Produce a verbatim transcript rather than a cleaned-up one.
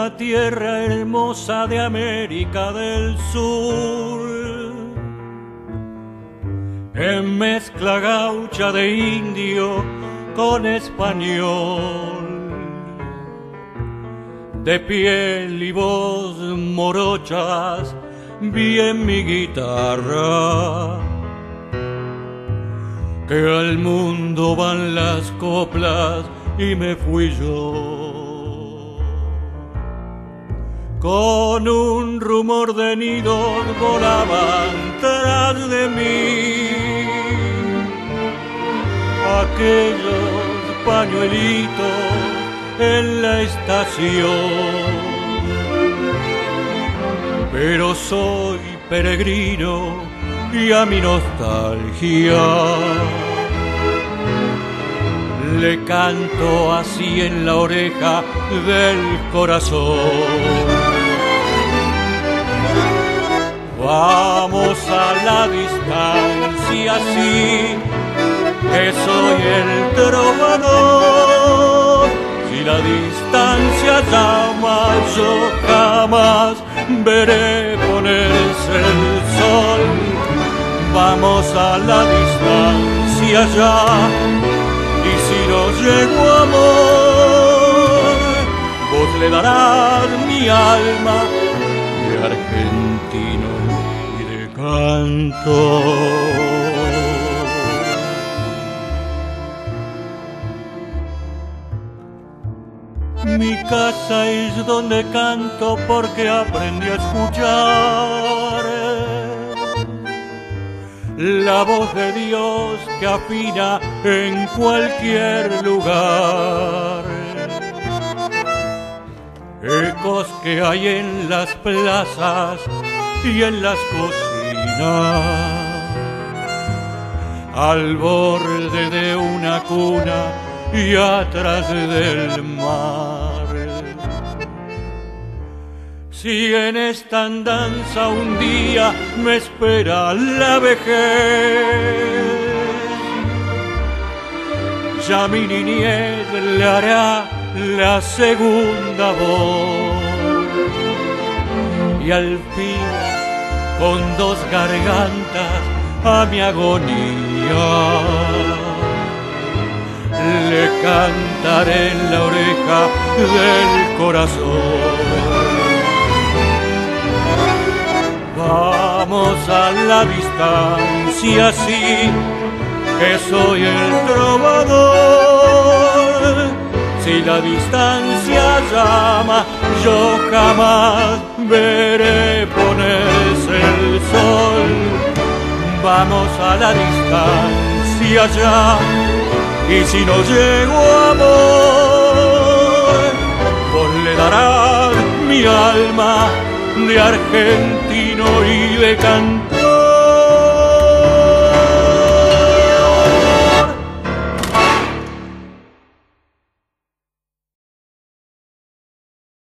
la tierra hermosa de América del Sur, en mezcla gaucha de indio con español, de piel y voz morochas, vi en mi guitarra que al mundo van las coplas y me fui yo. Con un rumor de nidos volaban tras de mí aquellos pañuelitos en la estación. Pero soy peregrino y a mi nostalgia le canto así en la oreja del corazón. Vamos a la distancia, sí, que soy el trovador. Si la distancia llama, yo jamás veré ponerse el sol. Vamos a la distancia ya, y si no llego amor, vos le darás mi alma de argentino y de canto. Mi casa es donde canto porque aprendí a escuchar la voz de Dios que afina en cualquier lugar. Ecos que hay en las plazas y en las cocinas, al borde de una cuna y atrás del mar. Si en esta andanza un día me espera la vejez, ya mi niñez le hará la segunda voz, y al fin con dos gargantas a mi agonía le cantaré en la oreja del corazón. Vamos a la distancia, sí, que soy el trovador. Si la distancia llama, yo jamás veré ponerse el sol. Vamos a la distancia ya, y si no llego amor, vos le darás mi alma de argentino y de cantor.